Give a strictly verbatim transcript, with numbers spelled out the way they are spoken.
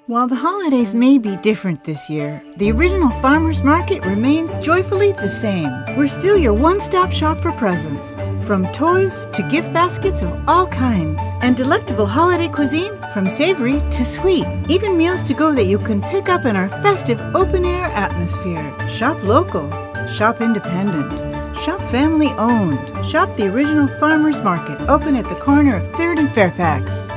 While the holidays may be different this year, the original Farmers Market remains joyfully the same. We're still your one-stop shop for presents, from toys to gift baskets of all kinds, and delectable holiday cuisine from savory to sweet, even meals to go that you can pick up in our festive open-air atmosphere. Shop local, shop independent, shop family-owned, shop the original Farmers Market, open at the corner of third and Fairfax.